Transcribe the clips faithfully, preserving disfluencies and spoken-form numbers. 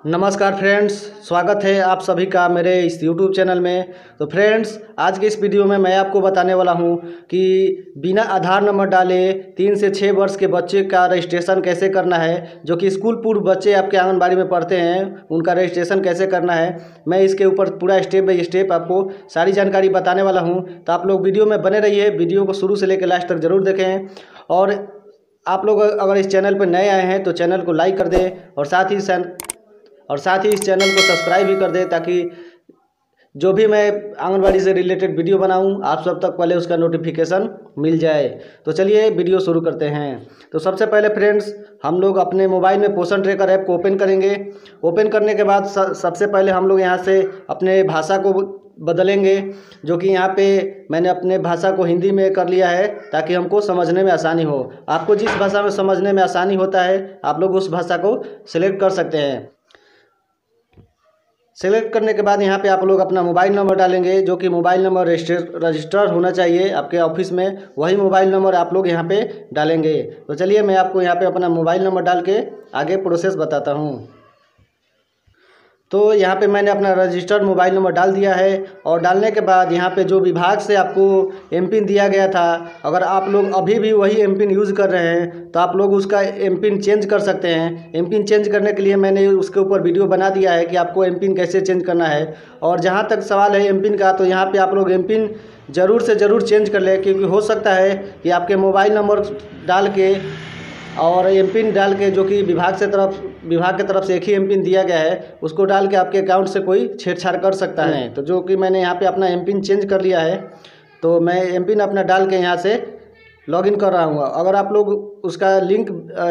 नमस्कार फ्रेंड्स, स्वागत है आप सभी का मेरे इस यूट्यूब चैनल में। तो फ्रेंड्स, आज के इस वीडियो में मैं आपको बताने वाला हूं कि बिना आधार नंबर डाले तीन से छः वर्ष के बच्चे का रजिस्ट्रेशन कैसे करना है। जो कि स्कूल पूर्व बच्चे आपके आंगनबाड़ी में पढ़ते हैं, उनका रजिस्ट्रेशन कैसे करना है, मैं इसके ऊपर पूरा स्टेप बाई स्टेप आपको सारी जानकारी बताने वाला हूँ। तो आप लोग वीडियो में बने रहिए, वीडियो को शुरू से लेकर लास्ट तक ज़रूर देखें। और आप लोग अगर इस चैनल पर नए आए हैं तो चैनल को लाइक कर दें और साथ ही और साथ ही इस चैनल को सब्सक्राइब भी कर दें, ताकि जो भी मैं आंगनबाड़ी से रिलेटेड वीडियो बनाऊं आप सब तक पहले उसका नोटिफिकेशन मिल जाए। तो चलिए वीडियो शुरू करते हैं। तो सबसे पहले फ्रेंड्स, हम लोग अपने मोबाइल में पोषण ट्रैकर ऐप को ओपन करेंगे। ओपन करने के बाद सबसे पहले हम लोग यहां से अपने भाषा को बदलेंगे, जो कि यहाँ पे मैंने अपने भाषा को हिंदी में कर लिया है ताकि हमको समझने में आसानी हो। आपको जिस भाषा में समझने में आसानी होता है आप लोग उस भाषा को सिलेक्ट कर सकते हैं। सेलेक्ट करने के बाद यहाँ पे आप लोग अपना मोबाइल नंबर डालेंगे, जो कि मोबाइल नंबर रजिस्टर रजिस्टर होना चाहिए आपके ऑफिस में, वही मोबाइल नंबर आप लोग यहाँ पे डालेंगे। तो चलिए मैं आपको यहाँ पे अपना मोबाइल नंबर डाल के आगे प्रोसेस बताता हूँ। तो यहाँ पे मैंने अपना रजिस्टर्ड मोबाइल नंबर डाल दिया है और डालने के बाद यहाँ पे जो विभाग से आपको एम पिन दिया गया था, अगर आप लोग अभी भी वही एम पिन यूज़ कर रहे हैं तो आप लोग उसका एम पिन चेंज कर सकते हैं। एम पिन चेंज करने के लिए मैंने उसके ऊपर वीडियो बना दिया है कि आपको एम पिन कैसे चेंज करना है। और जहाँ तक सवाल है एम पिन का, तो यहाँ पर आप लोग एम पिन ज़रूर से ज़रूर चेंज कर लें, क्योंकि हो सकता है कि आपके मोबाइल नंबर डाल के और एम पिन डाल के, जो कि विभाग से तरफ विभाग की तरफ से एक ही एम पिन दिया गया है, उसको डाल के आपके अकाउंट से कोई छेड़छाड़ कर सकता है। तो जो कि मैंने यहाँ पे अपना एम पिन चेंज कर लिया है, तो मैं एम पिन अपना डाल के यहाँ से लॉगिन कर रहा हूँ। अगर आप लोग उसका लिंक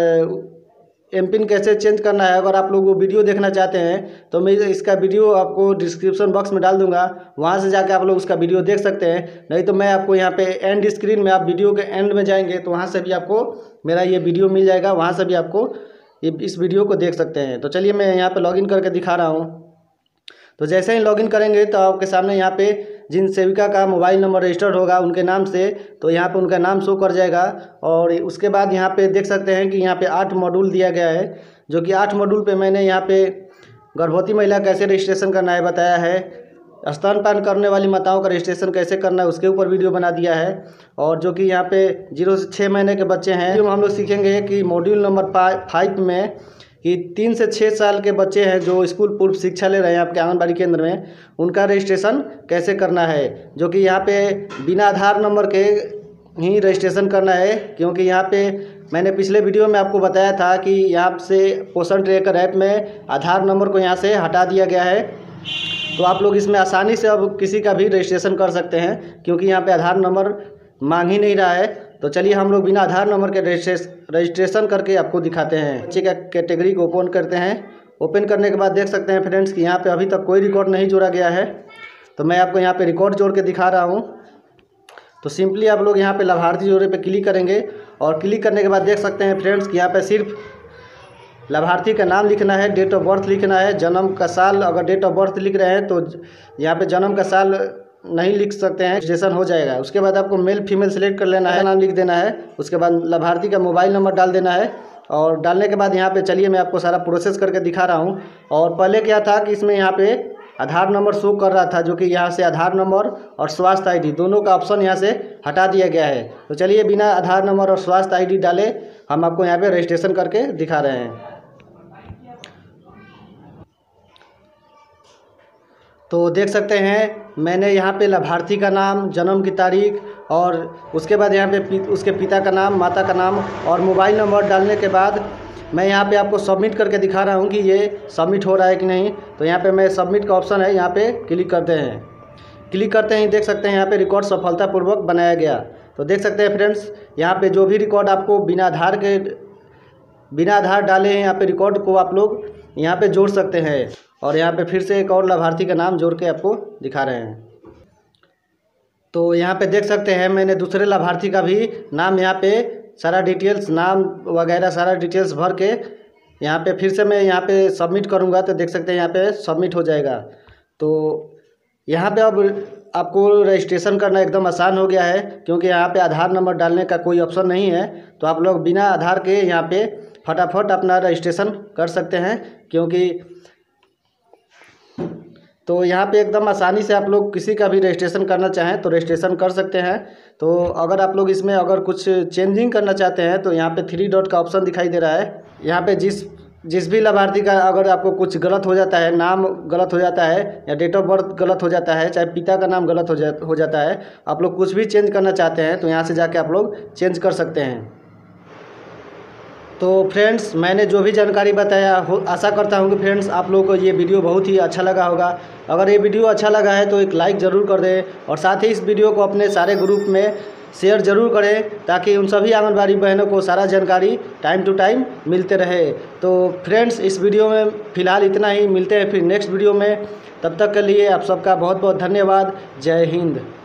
एम पिन कैसे चेंज करना है, अगर आप लोग वो वीडियो देखना चाहते हैं तो मैं इसका वीडियो आपको डिस्क्रिप्शन बॉक्स में डाल दूंगा, वहाँ से जाके आप लोग उसका वीडियो देख सकते हैं। नहीं तो मैं आपको यहाँ पे एंड स्क्रीन में, आप वीडियो के एंड में जाएंगे तो वहाँ से भी आपको मेरा ये वीडियो मिल जाएगा, वहाँ से भी आपको ये इस वीडियो को देख सकते हैं। तो चलिए मैं यहाँ पर लॉगिन करके दिखा रहा हूँ। तो जैसे ही लॉगिन करेंगे तो आपके सामने यहाँ पे जिन सेविका का मोबाइल नंबर रजिस्टर्ड होगा उनके नाम से, तो यहाँ पे उनका नाम शो कर जाएगा। और उसके बाद यहाँ पे देख सकते हैं कि यहाँ पे आठ मॉड्यूल दिया गया है, जो कि आठ मॉड्यूल पे मैंने यहाँ पे गर्भवती महिला कैसे रजिस्ट्रेशन करना है बताया है, स्तनपान करने वाली माताओं का रजिस्ट्रेशन कैसे करना है उसके ऊपर वीडियो बना दिया है। और जो कि यहाँ पे जीरो से छः महीने के बच्चे हैं, हम लोग सीखेंगे कि मॉड्यूल नंबर फाइव में कि तीन से छः साल के बच्चे हैं जो स्कूल पूर्व शिक्षा ले रहे हैं आपके आंगनबाड़ी केंद्र में, उनका रजिस्ट्रेशन कैसे करना है। जो कि यहाँ पे बिना आधार नंबर के ही रजिस्ट्रेशन करना है, क्योंकि यहाँ पे मैंने पिछले वीडियो में आपको बताया था कि यहाँ से पोषण ट्रैकर ऐप में आधार नंबर को यहाँ से हटा दिया गया है। तो आप लोग इसमें आसानी से अब किसी का भी रजिस्ट्रेशन कर सकते हैं, क्योंकि यहाँ पे आधार नंबर मांग ही नहीं रहा है। तो चलिए हम लोग बिना आधार नंबर के रजिस्ट्रेशन करके आपको दिखाते हैं। बच्चे का कैटेगरी को ओपन करते हैं। ओपन करने के बाद देख सकते हैं फ्रेंड्स कि यहाँ पे अभी तक कोई रिकॉर्ड नहीं जोड़ा गया है, तो मैं आपको यहाँ पे रिकॉर्ड जोड़ के दिखा रहा हूँ। तो सिंपली आप लोग यहाँ पे लाभार्थी जोड़े पे क्लिक करेंगे और क्लिक करने के बाद देख सकते हैं फ्रेंड्स कि यहाँ पे सिर्फ लाभार्थी का नाम लिखना है, डेट ऑफ बर्थ लिखना है, जन्म का साल। अगर डेट ऑफ बर्थ लिख रहे हैं तो यहाँ पे जन्म का साल नहीं लिख सकते हैं, रजिस्ट्रेशन हो जाएगा। उसके बाद आपको मेल फीमेल सेलेक्ट कर लेना है, नाम लिख देना है। उसके बाद लाभार्थी का मोबाइल नंबर डाल देना है। और डालने के बाद यहाँ पे चलिए मैं आपको सारा प्रोसेस करके दिखा रहा हूँ। और पहले क्या था कि इसमें यहाँ पे आधार नंबर शो कर रहा था, जो कि यहाँ से आधार नंबर और स्वास्थ्य आईडी दोनों का ऑप्शन यहाँ से हटा दिया गया है। तो चलिए बिना आधार नंबर और स्वास्थ्य आईडी डाले हम आपको यहाँ पे रजिस्ट्रेशन करके दिखा रहे हैं। तो देख सकते हैं मैंने यहाँ पे लाभार्थी का नाम, जन्म की तारीख और उसके बाद यहाँ पे पी, उसके पिता का नाम, माता का नाम और मोबाइल नंबर डालने के बाद मैं यहाँ पे आपको सबमिट करके दिखा रहा हूँ कि ये सबमिट हो रहा है कि नहीं। तो यहाँ पे मैं सबमिट का ऑप्शन है, यहाँ पे क्लिक करते हैं। क्लिक करते ही देख सकते हैं यहाँ पे रिकॉर्ड सफलतापूर्वक बनाया गया। तो देख सकते हैं फ्रेंड्स, यहाँ पे जो भी रिकॉर्ड आपको बिना आधार के बिना आधार डाले हैं, यहाँ पे रिकॉर्ड को आप लोग यहाँ पे जोड़ सकते हैं। और यहाँ पे फिर से एक और लाभार्थी का नाम जोड़ के आपको दिखा रहे हैं। तो यहाँ पे देख सकते हैं मैंने दूसरे लाभार्थी का भी नाम, यहाँ पे सारा डिटेल्स, नाम वगैरह सारा डिटेल्स भर के यहाँ पे फिर से मैं यहाँ पे सबमिट करूँगा। तो देख सकते हैं यहाँ पे सबमिट हो जाएगा। तो यहाँ पे अब आपको रजिस्ट्रेशन करना एकदम आसान हो गया है, क्योंकि यहाँ पे आधार नंबर डालने का कोई ऑप्शन नहीं है। तो आप लोग बिना आधार के यहाँ पे फटाफट अपना रजिस्ट्रेशन कर सकते हैं, क्योंकि तो यहाँ पे एकदम आसानी से आप लोग किसी का भी रजिस्ट्रेशन करना चाहें तो रजिस्ट्रेशन कर सकते हैं। तो अगर आप लोग इसमें अगर कुछ चेंजिंग करना चाहते हैं तो यहाँ पे थ्री डॉट का ऑप्शन दिखाई दे रहा है। यहाँ पे जिस जिस भी लाभार्थी का अगर आपको कुछ गलत हो जाता है, नाम गलत हो जाता है या डेट ऑफ बर्थ गलत हो जाता है, चाहे पिता का नाम गलत हो जा हो जाता है, आप लोग कुछ भी चेंज करना चाहते हैं तो यहाँ से जाके आप लोग चेंज कर सकते हैं। तो फ्रेंड्स, मैंने जो भी जानकारी बताया हो, आशा करता हूँ कि फ्रेंड्स आप लोगों को ये वीडियो बहुत ही अच्छा लगा होगा। अगर ये वीडियो अच्छा लगा है तो एक लाइक ज़रूर कर दें और साथ ही इस वीडियो को अपने सारे ग्रुप में शेयर ज़रूर करें ताकि उन सभी आंगनबाड़ी बहनों को सारा जानकारी टाइम टू टाइम मिलते रहे। तो फ्रेंड्स, इस वीडियो में फ़िलहाल इतना ही। मिलते हैं फिर नेक्स्ट वीडियो में। तब तक के लिए आप सबका बहुत बहुत धन्यवाद। जय हिंद।